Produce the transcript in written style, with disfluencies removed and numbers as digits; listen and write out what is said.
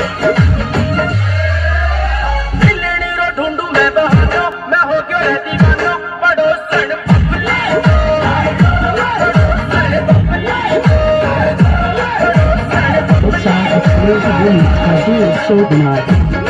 ढूंढू मैं बहाना, मैं हो क्यों रहती गाना पड़ोसन The sound of clear winds are being so denied.